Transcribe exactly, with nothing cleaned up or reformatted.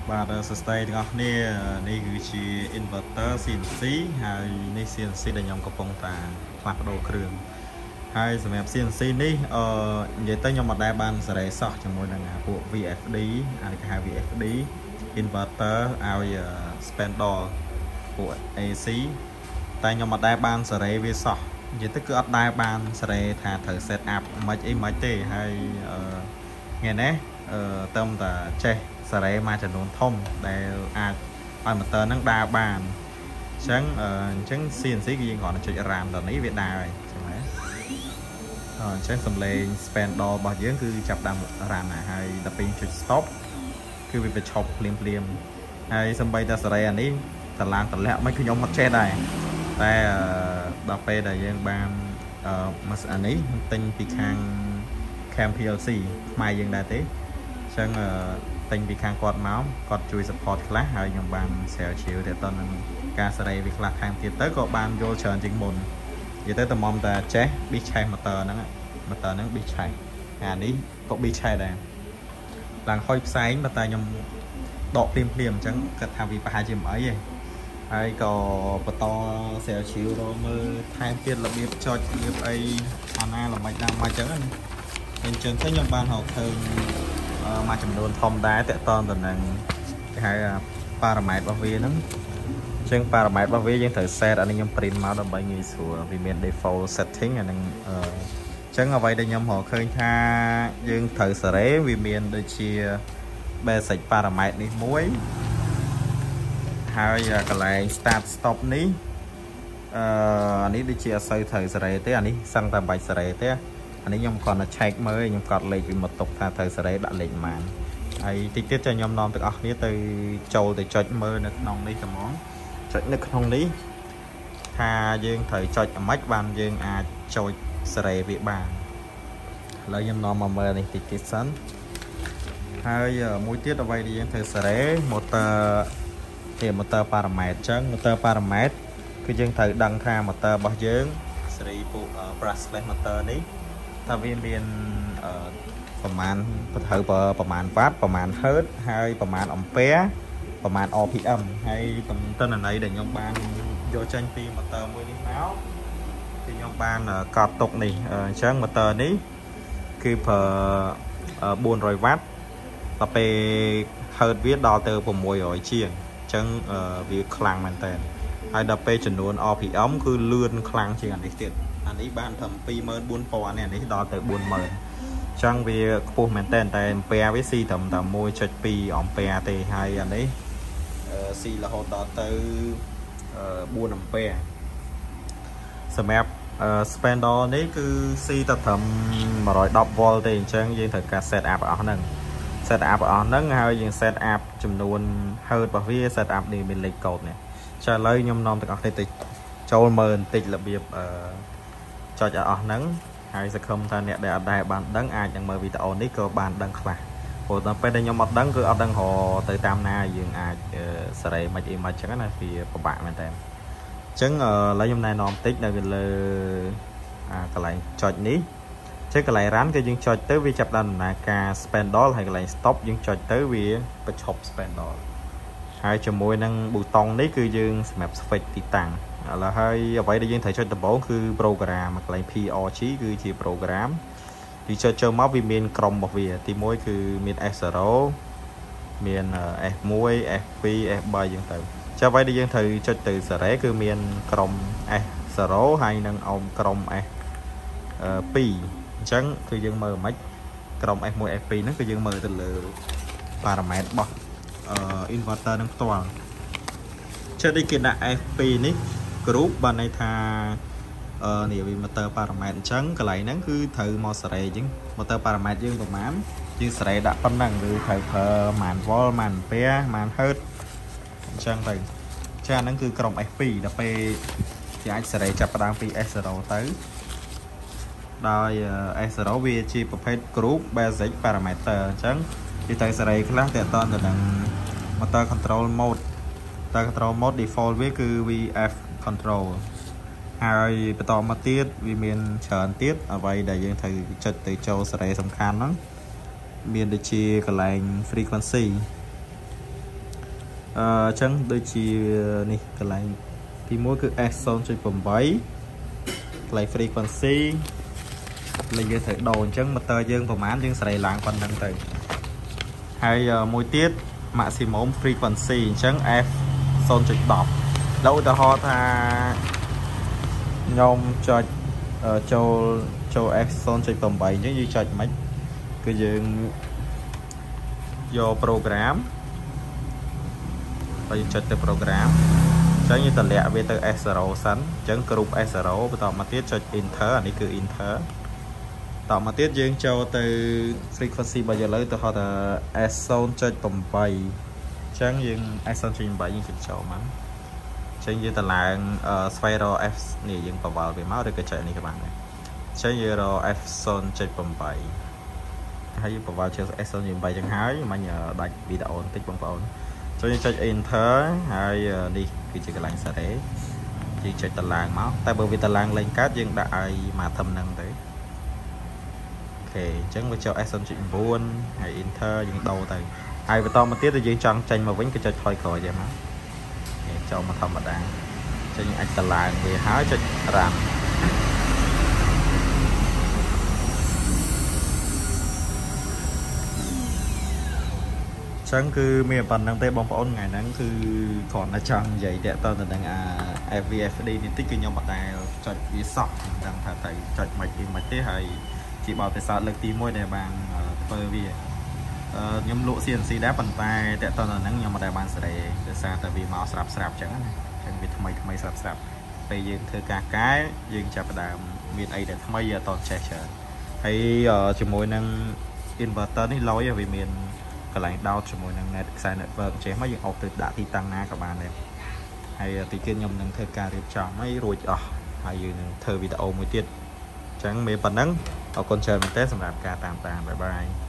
បាទសស្ដីទាំងអស់គ្នានេះគឺជា inverter ซี เอ็น ซี ហើយនេះ ซี เอ็น ซี ដែលខ្ញុំកំពុងតែផ្លាស់ប្ដូរគ្រឿងហើយសម្រាប់ ซี เอ็น ซี នេះអឺនិយាយទៅខ្ញុំអត់ដែលបានសេរីសោះជាមួយនឹងពួក วี เอฟ ดี អានេះគេហៅ วี เอฟ ดี inverter ឲ្យ spandrel ពួក เอ ซี តែខ្ញុំអត់ដែលបានសេរីវាសោះនិយាយទៅគឺអត់ដែលបានសេរីថាត្រូវ set up មិនអីមិនទេហើយអឺថ្ងៃនេះអឺតើមតាចេះសេរីមកចំនួនធំដែលអាចឲ្យ motor ហ្នឹងដើរបានអញ្ចឹងអញ្ចឹង ซี เอ็น ซี គឺយើងគ្រាន់តែចុច RAM ដល់នេះវាដើរហើយចឹងណាអញ្ចឹងសំឡេង spandrel របស់យើងគឺចាប់ដើម RAM ហើយដល់ពេលចុច stop គឺវាបញ្ឈប់ភ្លាមភ្លាមហើយសម្បីតែសេរីអានេះតឡាងតលាក់មិនខ្ញុំអត់ចេះដែរតែដល់ពេលដែលយើងបានអឺមកអានេះទិញពីខាង Cam พี แอล ซี ខ្មែរយើងដែរទេអញ្ចឹងទិញពីខាងគាត់មកគាត់ជួយ support ខ្លះហើយខ្ញុំបាន share ជឿទៅតនឹងការសេរីវាខ្លះខាងទៀតទៅក៏បានយល់ច្រើនជាងមុននិយាយទៅតំមតែចេះ big check motor ហ្នឹង motor ហ្នឹង big check អានេះក៏ big check ដែរឡើងហុយផ្សែងតែខ្ញុំដកភ្លាមភ្លាមអញ្ចឹងគាត់ថាវាប្រហែលជាមិនអីទេហើយក៏បន្ត share ជឿរមើលថែមទៀតរបៀបចុចរបៀបអីអាណាល្មិចដល់មកអញ្ចឹងណាអញ្ចឹងទៅខ្ញុំបានរកឃើញមួយចំនួនធំដែរតកតងទៅនឹងគេហៅ parameter របស់វាហ្នឹងអញ្ចឹង parameter របស់វាយើងត្រូវ set អានេះខ្ញុំ print មកដើម្បីងាយស្រួលវាមាន default setting អាហ្នឹងអញ្ចឹងអ្វីដែលខ្ញុំរកឃើញថាយើងត្រូវសេរីវាមានដូចជា basic parameter នេះមួយហើយកន្លែង start stop នេះអឺអានេះដូចជាអត់សូវត្រូវសេរីទេអានេះសឹងតែបាច់សេរីទេអានេះខ្ញុំគ្រាន់តែ check មើលខ្ញុំកត់លេខវាមកទុកថាត្រូវសេរីដាក់លេខប៉ុន្មានហើយតិចទៀតចាំខ្ញុំនាំទាំងអស់គ្នាទៅចូលទៅចុចមើលនៅក្នុងនេះហ្មងចុចនៅក្នុងនេះថាយើងត្រូវចុចអាម៉េចបានយើងអាចចុចសេរីវាបានឥឡូវខ្ញុំនាំមកមើលនេះតិចទៀតសិនហើយមួយទៀតអ្វីដែលយើងត្រូវសេរី motor ជា motor parameter អញ្ចឹង motor parameter គឺយើងត្រូវដឹងថា motor របស់យើងសេរីពួក brushless motor នេះថាវាមានប្រមាណត្រូវប្រមាណវ៉ាត់ប្រមាណហឺតហើយប្រមាណអំពែប្រមាណ អារ พี เอ็ม ហើយតំណន័យដែលខ្ញុំបានយកចេញពី motor មួយនេះមកគឺខ្ញុំបានកត់ទុកនេះអញ្ចឹង motor នេះគឺប្រើbốn trămវ៉ាត់ដល់ពេលហឺតវាដល់ទៅsáu trămជាងអញ្ចឹងវាខ្លាំងមែនតើហើយដល់ពេលចំនួន អារ พี เอ็ม គឺលឿនខ្លាំងជាងអានេះទៀតអានេះបានត្រឹមពីរម៉ឺនបួនពាន់នេះអានេះដល់ទៅបួនម៉ឺនអញ្ចឹងវាខ្ពស់មែនតើតែអំពែវាស៊ីត្រឹមតែមួយចុចពីរអំពែទេហើយអានេះស៊ីរហូតដល់ទៅបួនអំពែសម្រាប់ spandrel នេះគឺស៊ីតែត្រឹមmột trăm mườiវ៉ុលទេអញ្ចឹងយើងត្រូវការ set up អស់ហ្នឹង set up អស់ហ្នឹងហើយយើង set up ចំនួន hertz របស់វា set up នេះមានលេខកូដនេះចាឥឡូវខ្ញុំនាំទាំងអស់គ្នាទៅចូលមើលបន្តិចរបៀបអឺចុចឲ្យអស់ហ្នឹងហើយសង្ឃឹមថាអ្នកដែលអត់ដែរបានដឹងអាចនឹងមើលវីដេអូនេះក៏បានដឹងខ្លះព្រោះដល់ពេលដែលខ្ញុំអត់ដឹងគឺអត់ដឹងរទៅតាមណាយើងអាចសេរីមិនអីមិនអញ្ចឹងណាវាពិបាកមែនតើអញ្ចឹងឥឡូវខ្ញុំណែនាំបន្តិចនៅលើអាកន្លែងចុចនេះអញ្ចឹងកន្លែង run គឺយើងចុចទៅវាចាប់ដល់ដំណើរការ spandrel ហើយកន្លែង stop យើងចុចទៅវាបញ្ឈប់ spandrel ហើយជាមួយនឹងប៊ូតុងនេះគឺយើងសម្រាប់ switch ទីតាំងឥឡូវហើយអ្វីដែលយើងត្រូវចុចដំបូងគឺ program កន្លែង พี អារ ជី គឺជា program ទីចុចចូលមកវាមានក្រុមរបស់វាទីមួយគឺមាន เอส ศูนย์ មាន เอส หนึ่ง เอส สอง เอส สาม អញ្ចឹងទៅចាអ្វីដែលយើងត្រូវចុចទៅសេរីគឺមានក្រុម เอส ศูนย์ ហើយនឹងអមក្រុម เอส สอง អញ្ចឹងគឺយើងមើលមិនក្រុម เอส หนึ่ง เอส สอง ហ្នឹងគឺយើងមើលទៅលើ parameter របស់inverter នឹងផ្ទាល់ចុចនេះគេដាក់ เอส สอง នេះ group បានន័យថាអឺនេះវា motor parameter អញ្ចឹងកន្លែងហ្នឹងគឺត្រូវមកសេរីអញ្ចឹង motor parameter យើងប្រហែលយើងសេរីដាក់ប៉ុណ្ណឹងឬត្រូវប្រើម៉ានវ៉ុលម៉ានអំពែម៉ានហឺតអញ្ចឹងទៅចាហ្នឹងគឺក្រុម เอส สอง ដល់ពេលគេអាចសេរីចាប់ផ្ដើមពី เอส ศูนย์ ទៅដោយ เอส ศูนย์ វាជាប្រភេទ group basic parameter អញ្ចឹងវាត្រូវសេរីខ្លះតើតទៅនឹង motor control mode motor control mode default វាគឺ វី เอฟ control ហើយបន្តមកទៀតវាមានច្រើនទៀតអ្វីដែលយើងត្រូវចុចទៅចូលសេរីសំខាន់ហ្នឹងមានដូចជាកន្លែង frequency chẳng đôi chi này cái lại thì mỗi cái axon trên phẩm bảy lại frequency là như thế đồ chẳng mà tờ dương phẩm án dương sẽ lạng phần năng từ hay mỗi tiết maximum frequency chẳng f son trên đọc lâu ta ho tha nhôm cho châu châu axon trên phẩm bảy như như chạch mấy cái dương do program bây giờ từ program chẳng như tần lệ về từ S zero sẵn chẳng group S zero vàต่อมาtiết cho enter anh ấy cứ enter ต่อมาtiết dương cho từ frequency bây giờ lấy từ họ là S zone cho tầm bảy chẳng dương S zone trên bảy dương chỉnh cho mắn chẳng như tần lạng spiral F này dương vào vào về máu để cái chạy này các bạn này chẳng như rồi F zone trên tầm bảy hay vào vào trên S zone trên bảy chẳng hái mà nhờ đặt video tích bằng vào cho nên cho enter hay đi thì chỉ cái lạnh sẽ thế chỉ chạy tà làng máu tại bởi vì tà làng lên cát nhưng đại mà thầm năng đấy ok chẳng với cho action chuyện buôn hay enter những đầu tay ai với to mà tiết thì dương trăng tranh mà vẫn cái chạy thôi khỏi vậy mà cho mà thầm mà đang cho những anh tà làng về hái cho làm chẳng cứ miền Bắc đang tây bóng pháo ngày nắng cứ còn là trăng vậy để tao là đang à ép vê ép đi thì tích cứ nhau mặt này chọn đi sọc đang thả tay chọn mạch thì mạch thế hay chỉ bảo tại sao lực tí môi để bằng bởi vì nhâm lộ xê en xê đá bàn tay để tao là nắng nhau mặt đại bàn sẽ để xa tại vì màu sạp sạp chẳng chẳng vì thay thay sạp sạp bây giờ thưa cả cái dương chập đàm miền ấy để thay giờ toàn trẻ trẻ hay chỉ môi năng inverter này lối vì miền cái lạnh đau cho mỗi năng này sai nợ vợ chế mấy những học từ đã thi tăng na các bạn này hay thì kiên nhầm năng thơ ca điệp chọn mấy rồi ở hay như thơ video mới tiết chẳng mấy phần nắng ở con chơi mình test sầm đạp ca tạm tạm bye bye